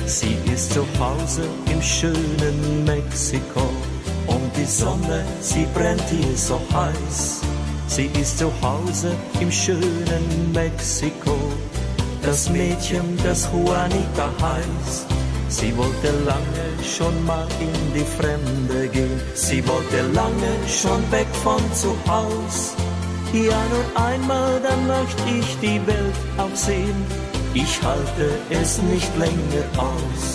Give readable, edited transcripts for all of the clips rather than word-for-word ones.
Sie ist zu Hause im schönen Mexiko und die Sonne, sie brennt hier so heiß. Sie ist zu Hause im schönen Mexiko, das Mädchen, das Juanita heißt. Sie wollte lange schon mal in die Fremde gehen, sie wollte lange schon weg von zu Haus. Ja, nur einmal, dann möchte ich die Welt auch sehen, ich halte es nicht länger aus.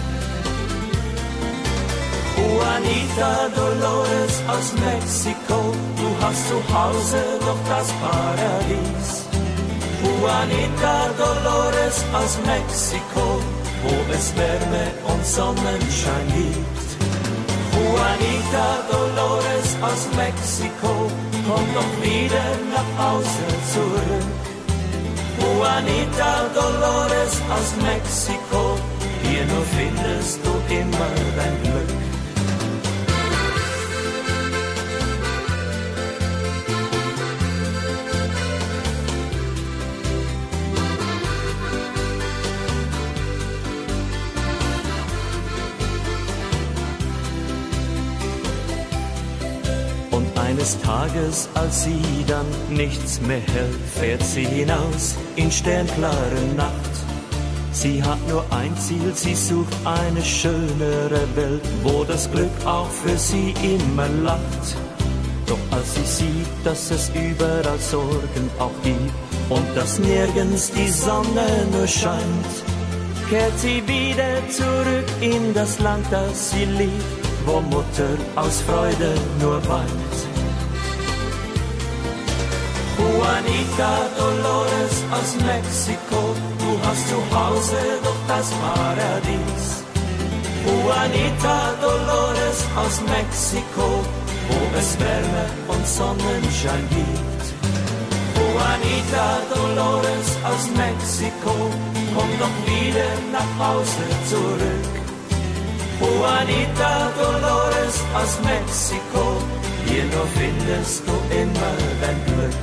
Juanita Dolores aus Mexiko, du hast zu Hause doch das Paradies. Juanita Dolores aus Mexiko, wo es Wärme und Sonnenschein gibt. Juanita Dolores aus Mexiko, komm doch wieder nach Hause zurück. Juanita Dolores aus Mexiko, hier nur findest du immer dein Glück. Eines Tages, als sie dann nichts mehr hält, fährt sie hinaus in sternklare Nacht. Sie hat nur ein Ziel, sie sucht eine schönere Welt, wo das Glück auch für sie immer lacht. Doch als sie sieht, dass es überall Sorgen auch gibt und dass nirgends die Sonne nur scheint, kehrt sie wieder zurück in das Land, das sie liebt, wo Mutter aus Freude nur weint. Juanita Dolores aus Mexiko, du hast zu Hause doch das Paradies. Juanita Dolores aus Mexiko, wo es Wärme und Sonnenschein gibt. Juanita Dolores aus Mexiko, komm doch wieder nach Hause zurück. Juanita Dolores aus Mexiko, hier nur findest du immer dein Glück.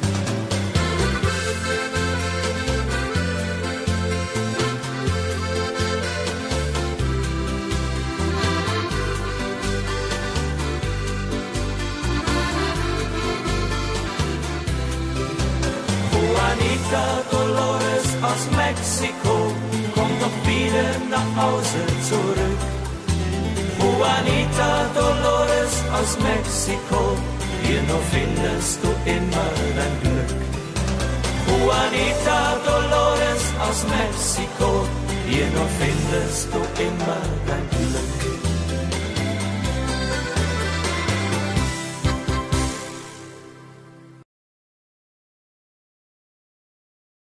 Juanita Dolores aus Mexiko, komm doch wieder nach Hause zurück. Juanita Dolores aus Mexiko, hier nur findest du immer dein Glück. Juanita Dolores aus Mexiko, hier nur findest du immer dein Glück.